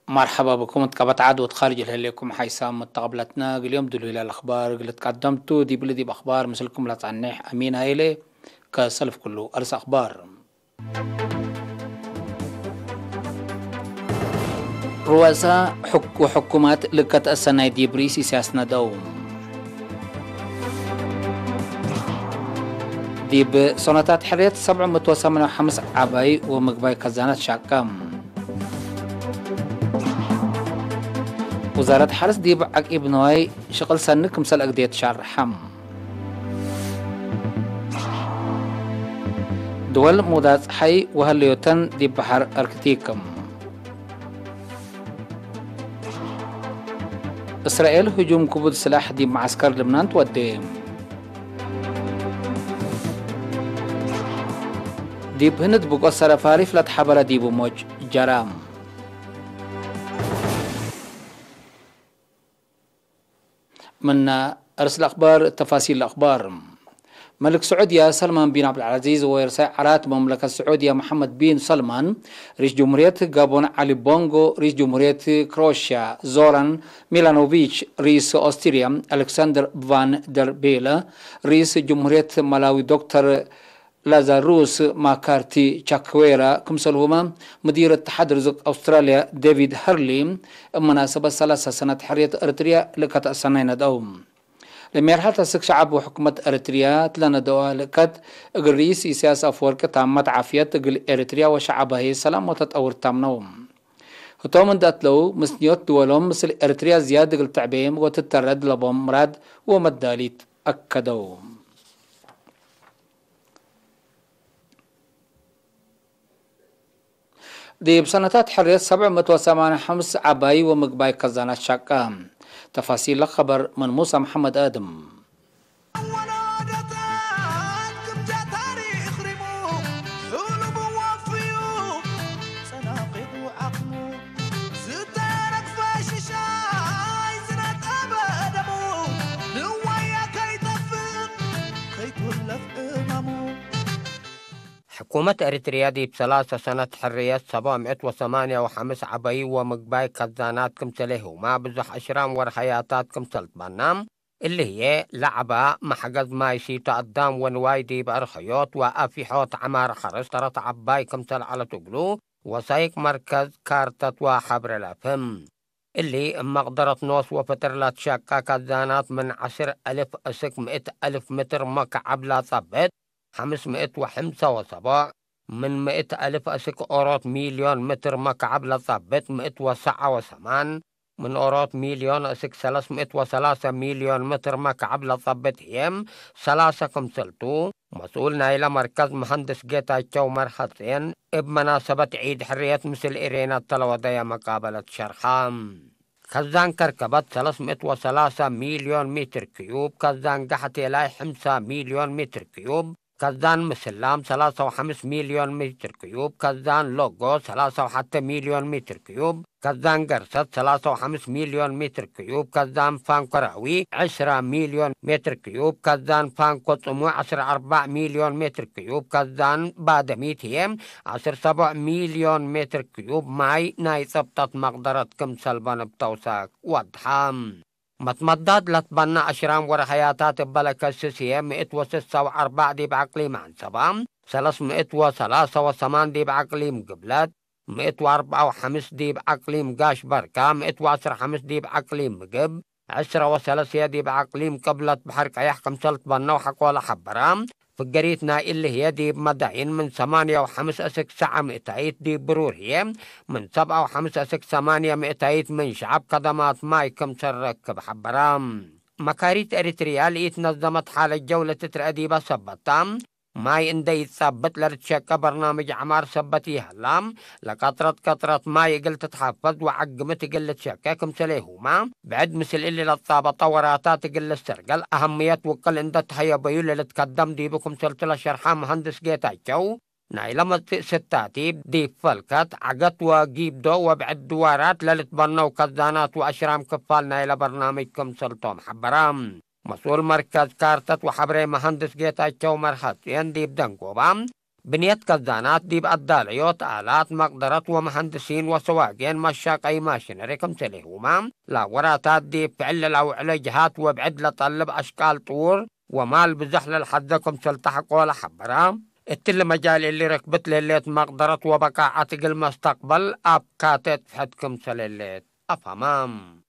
مرحبا بكم، تقبت عدوى خارج لكم حيسام تقبلتنا اليوم دلو الى الاخبار قلت قدمتو دي بلدي باخبار مثلكم لا تصنح امين هايلي كسلف كله ارس اخبار رؤساء وحكومات لكت السنة دي بريسي سياسنا دوم دي بسنتات حريت 785 عباي ومقباي خزانات شاكام وزارة حرس دي بعق ابنوي شغل سنك مسل أقديت شعر حم دول مودات حي وهاليوتن دي بحر أركتيكم إسرائيل هجوم كبود سلاح دي معسكر لبنان تودي دي بهند بقصر فاريف لتحبر دي بموج جرام من أرسل الأخبار تفاصيل الأخبار. ملك سعودية سلمان بن عبد العزيز ورئيس عرات مملكة السعودية محمد بن سلمان، رئيس جمهورية غابون علي بونغو، رئيس جمهورية كروشيا زوران ميلانوفيتش، رئيس أستراليا ألكسندر فان در بيلا، رئيس جمهورية ملاوي دكتور لازاروس ماكارتي تشاكويرا كمسلهما، مدير اتحاد رزق أستراليا ديفيد هارلي، مناسبة 3 سنة حرية إريتريا لكت السنين دوم. لمرحلة السك شعب وحكومة إريتريا تلنا دوا لكت الرئيس سياسة أفوركا تامت عافية إريتريا وشعبها هي سلام وتتأور تامنوم. هتومن داتلو مسنيوت دولهم مثل إريتريا زيادة التعبيم وتترد لبهم مراد ومداليت أكدو. دي بسنتات حرية 785 عباي ومقباي خزانات شاكام. تفاصيل الخبر من موسى محمد آدم. حكومة إريتريا دي ب3 سنة حرية 785 عباي ومقباي خزانات كمسله وما بزح أشرام ورحياتات كمسلت بنام اللي هي لعبة محجز ما يشي تقدام ونوايدي بأرخيوت وأفيحوت عمار خرس ترت عباي كمسل على تقلو وسايق مركز كارتة وحبر الأفهم اللي مقدرة نوس وفترلات شاكا خزانات من 10,000 أسك 100,000 متر مكعب لا ثبت 505 من 100,000 أسك أوروت مليون متر مكعب لثبت 107 من أوروت مليون أسك 303 مليون متر مكعب لثبت هيم 3 كمسلتو مسؤولنا إلى مركز مهندس جيتا تشومر حسين بمناسبة عيد حرية مثل إيرينا التلوضية مقابلة شرخام. خزان كركبت 303 مليون متر كيوب، خزان قحت إلى 5 مليون متر كيوب، خزان مسلام 3.5 مليون متر كيوب، خزان لوغو 3.1 مليون متر كيوب، خزان قرصت 3.5 مليون متر كيوب، خزان فانقراوي 10 مليون متر كيوب، خزان فانقو طمو 4 مليون متر كيوب، خزان بادميت هيم 7 مليون متر كيوب. ماي ناي ثبتت مقدرة كمسلبان بتوساك وضحام متمدد لتبنى أشرام ورحياتات بلك السيسية 106 دي بعقليم عن سبام 303 دي بعقليم قبلت 104 دي بعقليم قاش بركة 115 دي بعقليم مقب 10 دي بعقليم قبلت بحركة يحكم سلط بنا وحق ولا حبرام فقريتنا اللي هي دي بمدعين من 8.5 أسك ساعة 200 دي برور هي من 7.5 أسك 800 من شعب قدمات ماي كم سرك بحبرام. مكاريت إريتريا اللي تنظمت حالة جولة تترأديبة سبتام ماي اندي ثبت لرتشك برنامج عمار سبتي هلام لقطرة ماي قلت تحفظ وعقمت قلت شكا كمسليهما بعد مثل اللي للطابة طوراتات قل السرقل أهمية وقل اندت هيا بيول اللي تقدم دي بكم سلطلة شرحة مهندس جيتا جو نايلما ستاتي دي فلكت عقت وجيب دو وبعد دوارات للتبنى وكذانات وأشرام كفال نايل برنامجكم سلطة محبرام. مسؤول مركز كارتت وحبري مهندس جيتا جو مرحت يندي بدنقوبام بنية كزانات ديب الدالعيوت آلات مقدرات ومهندسين وسواقين مشاقي ماشينري كمسلهما لا وراتات ديب فعل على جهات وبعد لطلب أشكال طور ومال بزحل الحد كمسل تحق ولا حبرام التل مجال اللي ركبت لليت مقدرات وبقاعة المستقبل أبكاتت فحد كمسل الليت أفهمام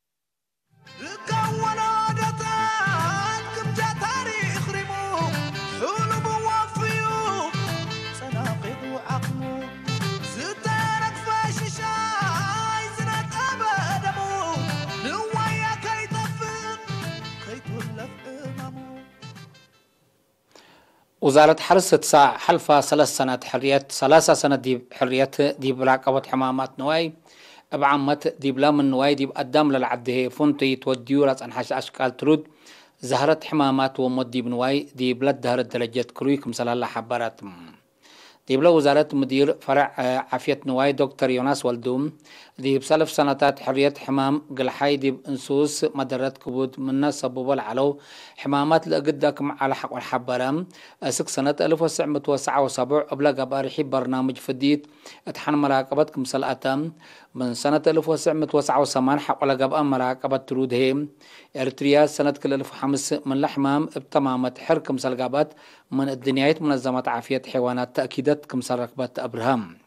وزارة حرس تسع حلفة 3 سنة دي حريات دي براقبة حمامات نواي بعمت دي بلا من نواي دي بقدام للعده فونتي توديو راس انحاش اشكال ترود زهرت حمامات ومدي بنواي دي بلاد دهر الدرجات كرويكم سلالة حبارات دي بلا وزارة مدير فرع عافية نواي دكتور يوناس والدوم دي بسلف سنتات حرية حمام قلحاي دي بانسوس مدرات كبود منا سبب العلو حمامات لقداكم على حق والحبرام 6 سنة 1979 قبل قبارحي برنامج فديت اتحن مراقبتكم سلاتام من سنة 1979 حق ولا قبا مراقبة ترود هيم إريتريا سنة كل 1500 من الحمام بتمامة حركم سلقابات من الدنيايت منظمة عافية حيوانات تأكيدات كم سرقبات أبراهام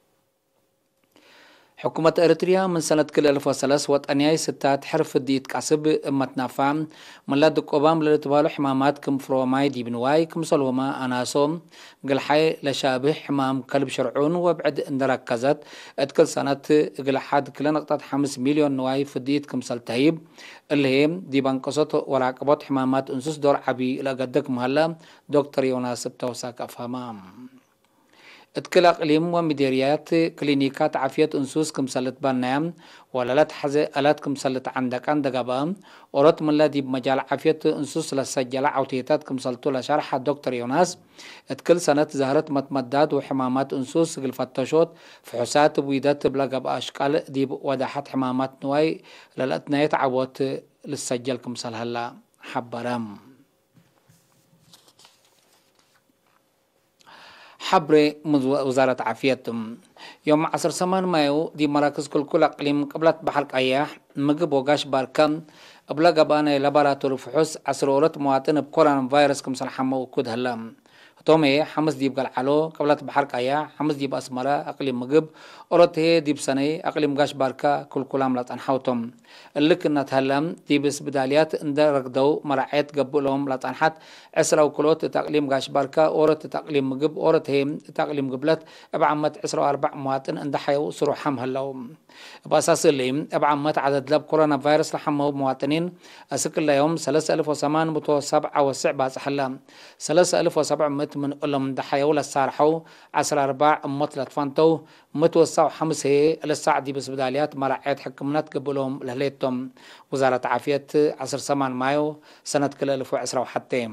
حكومة إريتريا من سنة كل 2003 وطنياي ستات حرف الديت كعسب امتنافام من لدك قبام للتبالو حمامات كم فروماي دي بنواي كم صلوما أناسوم قلحي لشابه حمام كلب شرعون وبعد اندركزت اتكل سنة قلحاد كل نقطة 5 مليون نواي في الديت كم سلتهيب اللي هي دي بانقصت وراقبات حمامات انسوس دور عبي لقدك مهلا دكتور يوناس بتوساك أفهمام اتكل اقليم ومديريات كلينيكات عافية انسوس كمسلت بانام ولا لا تحزي الات كمسلت عندك ابام ورت من الذي بمجال عافية انسوس للسجلة عوتيتات كمسلتو لشرح الدكتور يوناس اتكل سنة زهرت متمدات وحمامات انسوس الفتشوت فحوسات بويدات بلقب اشكال دي وداحت حمامات نواي للاتنايت عوت للسجل كمسل هلا حبرام حبري وزارة عافية يوم 10 مايو دي مراكز كل أقليم قبلت بحرق أياح مقب وقاش باركم قبل قبانا لاباراتور فحوس عسرورة مواطن بكورونا فيروس كم سلحمة وكود هلام تومي حمس ديب قال علو قبلت بحرق أياح حمس ديب أسمرة أقليم مقب أورت هي ديب سنة أقليم قاش باركا كل عملت أنحوتهم اللي كنا تهلم ديبس بداليات اندرق دو مرعيت قبلهم لا تنحت عسرة وكلوت تقليم قاش باركا أورت تقليم مقب أورت هي تقليم قبلت أبعمت 4 مواطن عند حيو سروحهم هلو بأساس اللي أبعمت عدد لاب كورونا فيروس لحمه مواطنين أسكل يوم 3877 باس حلام 3700 من ألم دحيو للسارحو 4 مطلت فانتو متوسع 5 هي للساعة دي بس بداليات مرعيت حكمنات قبلهم لهليتهم وزارة عافية 10 مايو سنة كل 2010 وحتى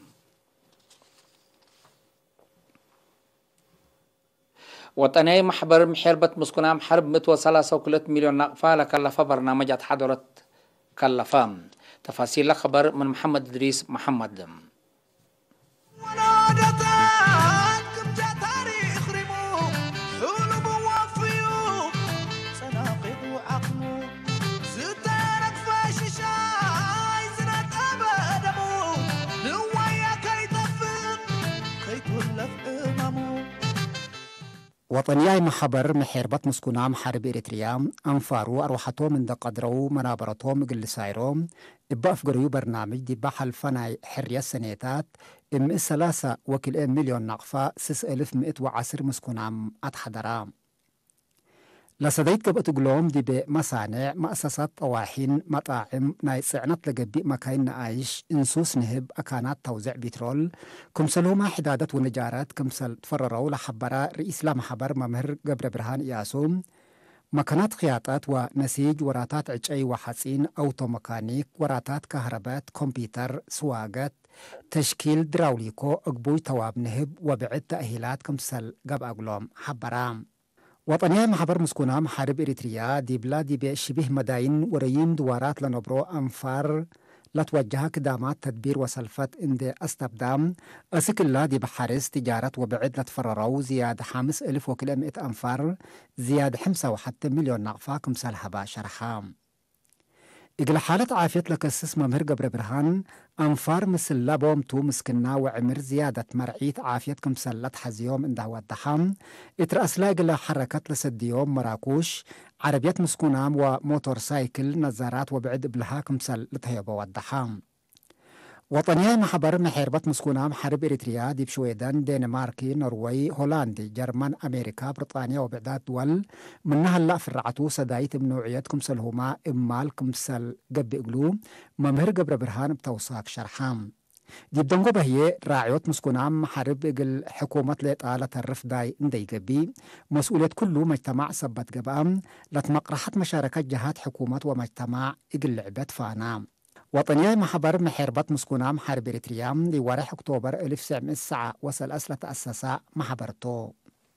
وطني محبر محربة مسكونام حرب 103 مليون نقفة لكلفة برنامج حضرت كلفة تفاصيل خبر من محمد إدريس محمد وطنياي محبر محيربت مسكونام حرب إريتريا أنفارو أروحتو من دقدرو منابرتو مقل سايرو إبا أفقريو برنامج دي بحل فناي حرية السنيتات إم 3 مليون نقفة 6110 مسكونام أتحضرام لسديت قبأت قلوم دي بمصانع مؤسسات طواحين مطاعم ناي صعنت لقبي مكاين نعايش انسوس نهب أكانات توزيع بترول كمسلوما حدادة ونجارات كمسل تفرروا لحبرا رئيس لا محبر ممهر قبر برهان إياسوم مكانات خياطات ونسيج وراتات عجي وحسين أوتو ميكانيك وراتات كهربات كمبيوتر سواقات تشكيل دراوليكو أقبوي تواب نهب وبعد تأهيلات كمسل قبأ قلوم حبرام وطنيا محبر مسكونا محارب إريتريا دي بلادي بشبه مداين وريين دوارات لنبرو أنفار لتوجه كدامات تدبير وسلفت اندي استبدام اسكلا دي بحارس تجارة وبعد لتفررو زياد 5000 وكلمة أنفار زياد 5 مليون نقفة كمسال هبا شرحام إقل حالة عافية لك السسمة مرقب برهان أنفار مثل لابوم تو مسكنا وعمر زيادة مرعيت عافية كمسلت حزيوم انده ودحام اترأس لاقل حركات لسد يوم مراكوش عربيات مسكونام وموتور سايكل نزارات وبعد بلها كمسل لتهيبو ودحام وطنيا محبر محيربت مسكونام حرب إريتريا دي بشويدن دنماركي نروي هولندي جرمن أمريكا بريطانيا وبعدات دول منها هلا فرعتو سدايت بنوعيات كمسل هما إمال كمسل قب إقلو ممهر قبر برهان بتوصاك شرحام دي بدنقو بهي راعيوت مسكونام حرب إقل حكومة لإطالة الرفداي اندي قبي مسؤولية كله مجتمع سبت قبام لتمقرحة مشاركة جهات حكومة ومجتمع إقل لعبت فانام وطنيا محبر محيربت مسكونام حرب إريتريام لورح أكتوبر 1909 وصل أسلة أساسا محبرتو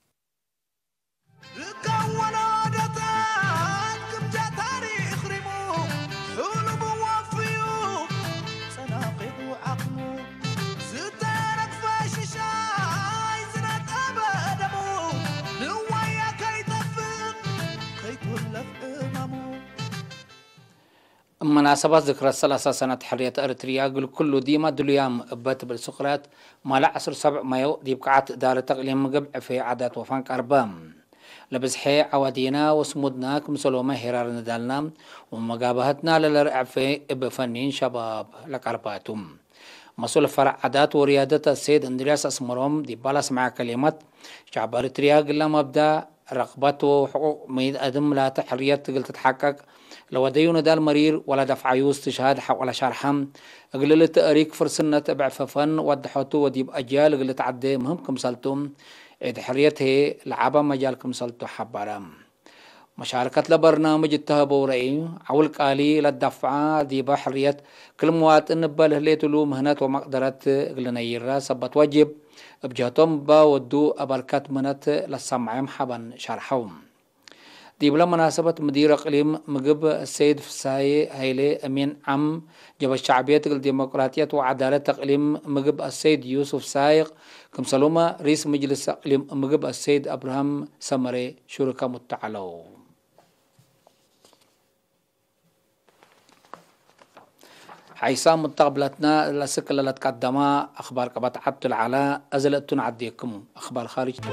مناسبة ذكرى 3 سنة حرية أريتريا قل كل ديما دليام بات بالسقرات مالع 7 مايو دي بقعت دار تقليم مقبع في عادات وفانك أربام لبزحي عوادينا وسمودنا كمسلومة هرار ندالنا ومقابهتنا للرعب في بفنين شباب لكارباتهم مسؤول فرع عادات وريادة السيد اندرياس اسمرهم دي بالاس مع كلمة شعب أريتريا قل مبدأ رغبته وحقوق ميد أدم لا تحرية قل تتحقق لو ديون دال مرير ولا دفع عيوز تشهاد حق ولا شرحم قلت أريك فرسنة تبع ففن ودحوتو وديب أجيال قلت عدي مهم كمسالتم عيد حريته لعبا مجال كمسالتو حبارام مشاركة لبرنامج التهبو رأي عول قالي للدفعة ديبا حرية كل مواطن نباله ليتلو مهنات ومقدرات قلنا يرا سبت واجب بجهتهم با ودو أبركات منات للسمعيم حبا شرحهم دي بلا مناسبة مدير اقليم مقب السيد فساي هيلي امين عم جب الشعبية الديمقراطية وعدالة اقليم مقب السيد يوسف سايق كمسلومة رئيس مجلس اقليم مقب السيد ابراهام سمري شركة متعلو حيسام متقبلتنا لسكلا لتقدما اخبار قبط عبد العلاء ازلتون عديكم اخبار خارجتون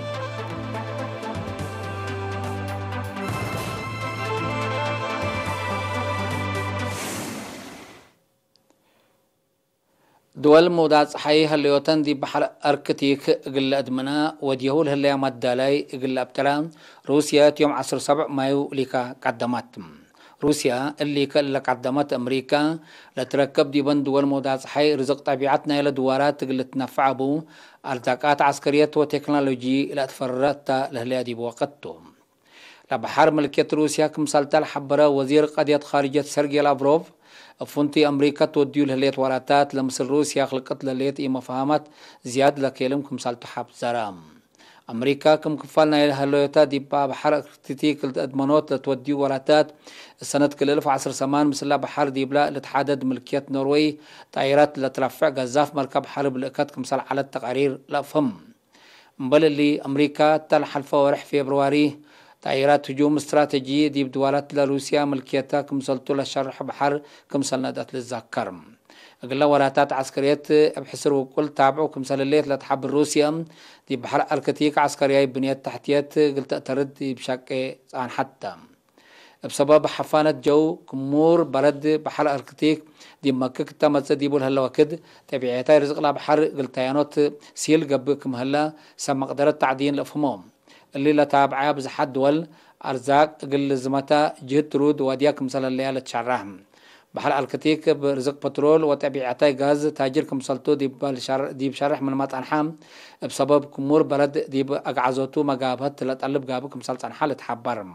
دول مودات حي هاليوتن دي بحر أركتيك قل أدمنا وديهول هاللي مدالاي قل أبتلان روسيا يوم 7 مايو ليكا قدمت روسيا اللي كلا قدمت أمريكا لتركب دي بند دول مودات حي رزق طبيعتنا إلى دوارات قل تنفع بو ارتقاءات عسكرية وتكنولوجي إلى تفررت لهلي دي بوقتهم لبحر ملكية روسيا كمسالتا الحبرة وزير قضية خارجية سيرجي لافروف فونتي أمريكا توديو لهليت وراتات لمصر روسيا خلقت لهليت إيما فهمت زياد لكيلم كمسالتو حاب زرام أمريكا كم كفالنا هلويتا ديبا بحر اكتتيك الأدمانوت لتوديو وراتات السنة كل 1010 سمان مثل بحر ديبلا لتحدد ملكية نروي طائرات لترفع قذاف مركب حرب لأكاد كمسال على التقارير لأفهم مبل اللي أمريكا تلحلفة ورح فبراير طائرات هجوم استراتيجية دي بدوالات لروسيا ملكيتها كمسلتو للشرح بحر كمسل ندات للذكر أقول وراتات عسكرية بحسر وكل تابعوا كمسل الليل لتحب روسيا دي بحر أركتيك عسكرية بنيات تحتيات قلت أترد بشكل عن حتى بسبب حفانة جو كمور برد بحر أركتيك دي مكك تمت ديبول هلا وكد تبعيتها رزق لا بحر قلت يانوت سيل قبكم هلا سما قدرت تعدين لفهمهم اللي لا تابعها بزحد دول أرزاق قل زمتا جهد رود ودياك مثلا اللي تشرهم بحر الكتيك برزق بترول وتبعيتها غاز تاجر كمسلتو دي بشرح من مات أنحام بسبب كمور برد دي أقعزوتو مقابهت لتقلب قابو كمسلت أنحال تحبر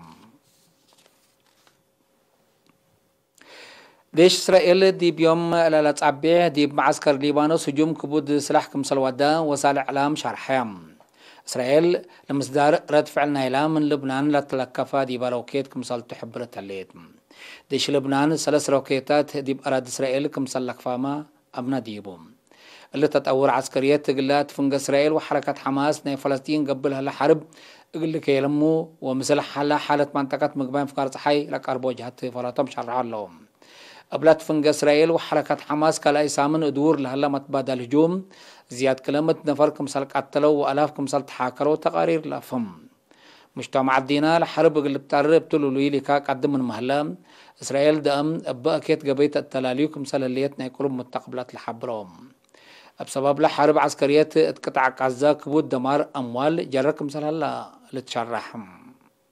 ديش إسرائيل دي بيوم لا تعبيه دي معسكر ليبانوس هجوم كبود سلاح كمسل ودا وسال إعلام شرحيام إسرائيل لمصدر رد فعل نايلا من لبنان لتلكفا دي روكيت كمسال تحبر تليت ديش لبنان 3 روكيتات دي بأراد إسرائيل كمسال لكفاما أبنا ديبهم اللي تطور عسكريات تقلات فنق إسرائيل وحركة حماس ناي فلسطين قبلها لحرب يقول لك يلمو ومثل حالة منطقة مقبان في قارة حي لك أربو جهات فلاتهم شرعوا لهم قبلت فنق إسرائيل وحركة حماس كلا يسامن أدور لهلا متبادل هجوم زياد كلمة نفر كمسال قتلوا وألاف كمسال تحاكروا تقارير لفهم مجتمع الدينا لحرب اللي بتعرب تلو لي قدم من مهلا إسرائيل دام أبقى كيت قبيت التلاليو كمسال الليتنا يقولوا متقبلات لحبرهم بسبب لحرب عسكريات اتقطع غزة كبود دمار أموال جرك مثل هلا لتشرحهم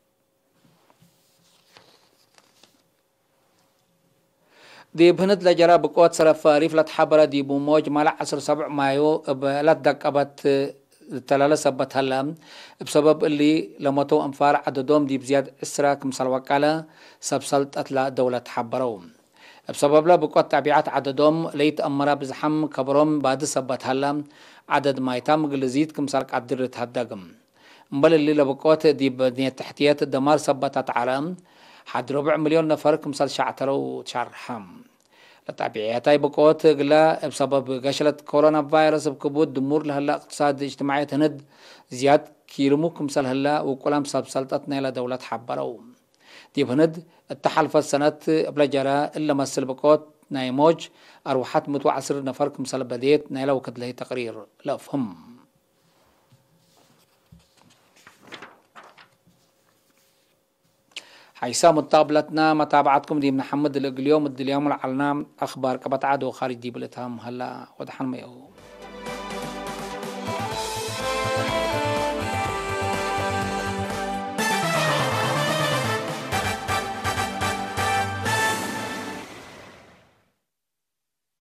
دي بهند لجرا بقوات سرفاريف لتحبر دي بموج مال 17 مايو بلد دقبت تلالا سبت هلا بسبب اللي لمتو أنفار عددهم دي بزياد إسرا كمثل وكالة سبسلت أتلا دولة حبرهم بسبب لا بقوات تابعات عددهم ليت أمرا بزحم كبرهم بعد سبت هلا عدد ما يتم قلزيت كمثل قدر تهدقم مبل اللي لبقوات دي بنية تحتيات الدمار سبتت عالم حد 4 مليون نفر كمثل شعترو تشرحم لتابعياتي بقوات قلا بسبب قشلة كورونا فيروس بكبود دمور لهلا اقتصاد اجتماعي هند زياد كيلمو كمثل هلا وكلام سلطتنا إلى دولة حبرو دي بهند التحالف السنة بلا جرا إلا مسل بقوات نايموج أروحات متوعسر نفر كمثل بديت نايلا وكد له تقرير لا فهم حيسا متابلتنا متابعتكم دي محمد اليوم اليوم العلنام أخبار كبتعاد وخارج دي بلتهم هلا ودحن ما يهو